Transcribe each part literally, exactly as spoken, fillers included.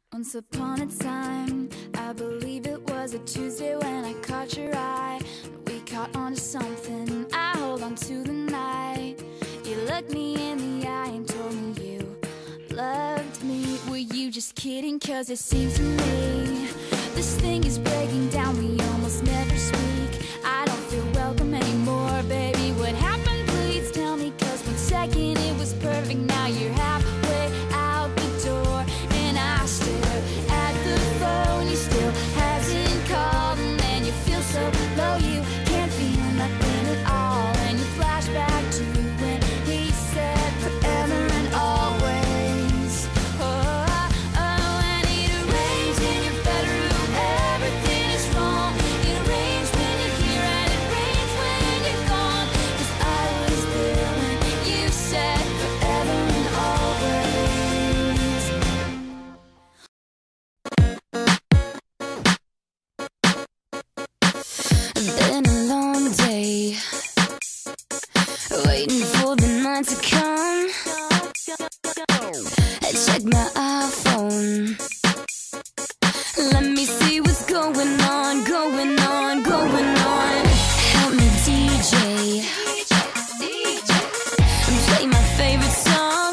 Once upon a time, I believe it was a Tuesday when I caught your eye. We caught on to something, I hold on to the night. You looked me in the eye and told me you loved me. Were you just kidding? Cause it seems to me this thing is breaking down, we almost never speak. I don't feel welcome anymore, baby. What happened? Please tell me, cause one second it was perfect, now you're halfway out the door. And I stare at the phone, you still hasn't called. And then you feel so low, you can't feel nothing at all. And you flash back to when he said forever and always. Oh, oh, and it rains in your bedroom, everything is wrong. It rains when you're here and it rains when you're gone. Cause I was there when you said forever and always. Been a long day, waiting for the night to come. I check my iPhone, let me see what's going on, going on, going on. Help me D J, play my favorite song.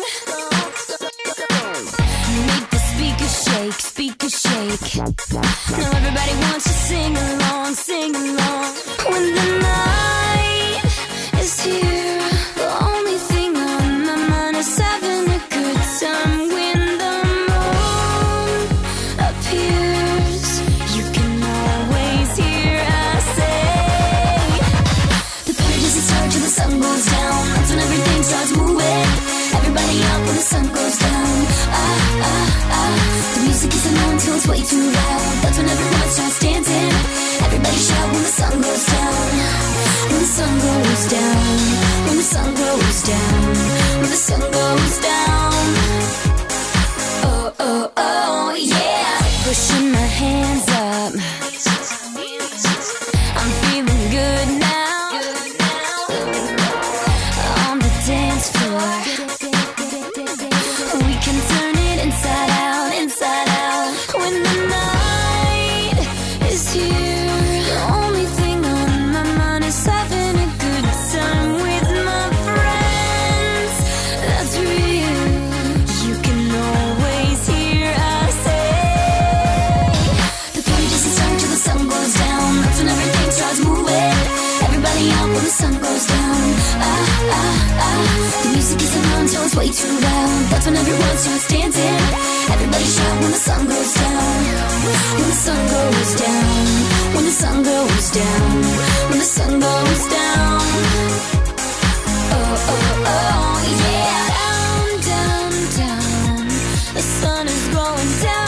Make the speakers shake, speakers shake. Now everybody wants to sing along, sing along. When the night is here, the only thing on my mind is having a good time. When the moon appears, you can always hear us say, the party doesn't start till the sun goes down. That's when everything starts moving. Everybody up when the sun goes down. Ah, ah, ah. The music isn't on till it's way too loud. That's when everyone starts dancing. Everybody shout when the sun goes down. When the sun goes down. When the sun goes down. When the sun goes down. Oh, oh, oh, yeah. Pushing my hands up, I'm feeling good now. On the dance floor, we can turn it inside out, inside out. When the night is here, the only thing on my mind is having a good time with my friends. That's real, you can always hear us say, the party doesn't start till the sun goes down. That's when everything starts moving. Everybody out when the sun goes down. Ah, ah, ah. The music isn't on till it's way too loud. That's when everyone starts dancing. Everybody shout when the sun goes down. When the sun goes down. When the sun goes down. When the sun goes down. Oh, oh, oh, yeah. Down, down, down. The sun is going down.